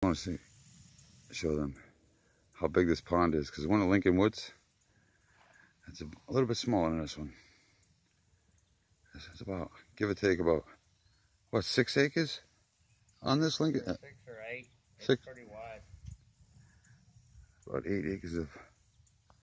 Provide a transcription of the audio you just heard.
want to show them how big this pond is, because the one at Lincoln Woods, it's a little bit smaller than this one. This is about, give or take, about, what, 6 acres on this Lincoln? 6 or 8. It's Six. pretty wide. About 8 acres of